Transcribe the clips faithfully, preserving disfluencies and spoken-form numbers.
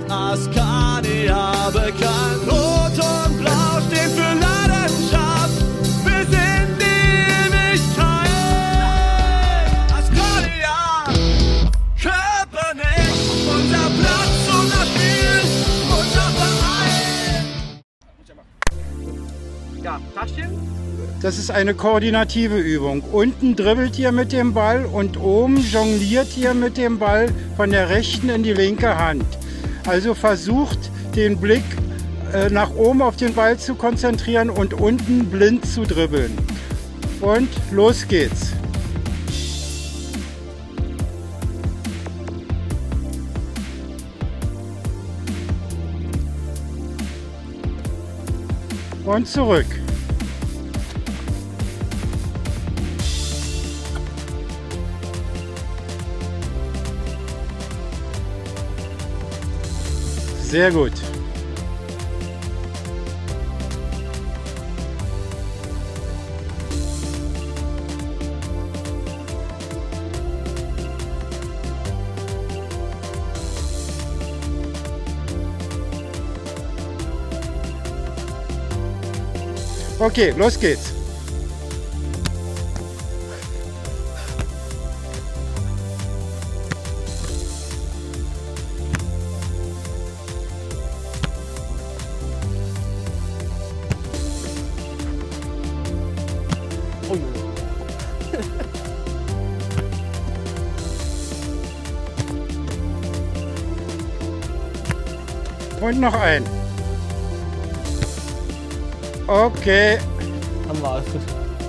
Askania bekannt. Rot und Blau steht für Leidenschaft bis in die Ewigkeit. Askania, Köpenick, unser Platz, unser Spiel, unser Verein. Ja, Taschen. Das ist eine koordinative Übung. Unten dribbelt ihr mit dem Ball und oben jongliert ihr mit dem Ball von der rechten in die linke Hand. Also versucht den Blick äh, nach oben auf den Ball zu konzentrieren und unten blind zu dribbeln. Und los geht's. Und zurück. Sehr gut. Okay, los geht's. Und noch ein. Okay. Haben wir alles gut.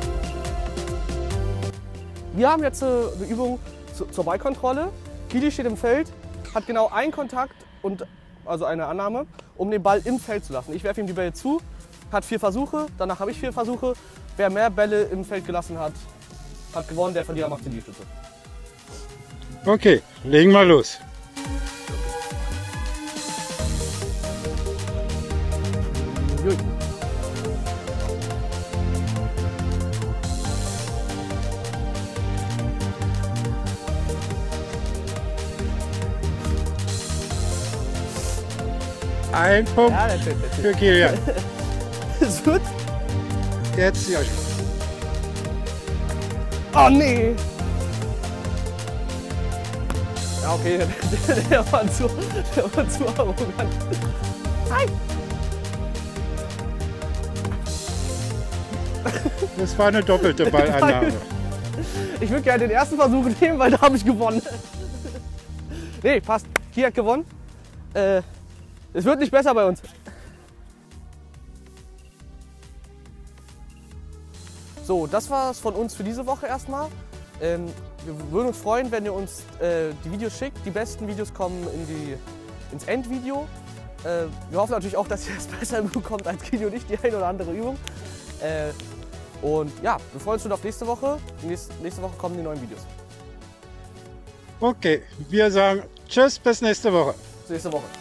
Wir haben jetzt eine Übung zur Ballkontrolle. Kili steht im Feld, hat genau einen Kontakt und also eine Annahme, um den Ball im Feld zu lassen. Ich werfe ihm die Bälle zu, hat vier Versuche, danach habe ich vier Versuche. Wer mehr Bälle im Feld gelassen hat, hat gewonnen, der Verlierer macht die Liegestütze. Okay, legen wir los. Jui. Ein Punkt Ja, das stimmt, das für Kilian. Ist gut. Jetzt ja. Oh nee! Ja, okay, der, der war zu, der war zu arrogant. Nein! Das war eine doppelte Ballannahme. Ich würde gerne den ersten Versuch nehmen, weil da habe ich gewonnen. Nee, passt. Kia hat gewonnen. Äh, es wird nicht besser bei uns. So, das war es von uns für diese Woche erstmal. Ähm, wir würden uns freuen, wenn ihr uns äh, die Videos schickt. Die besten Videos kommen in die, ins Endvideo. Äh, wir hoffen natürlich auch, dass ihr es besser bekommt als Kili und ich, die eine oder andere Übung. Äh, und ja, wir freuen uns schon auf nächste Woche. Nächste, nächste Woche kommen die neuen Videos. Okay, wir sagen Tschüss, bis nächste Woche. Bis nächste Woche.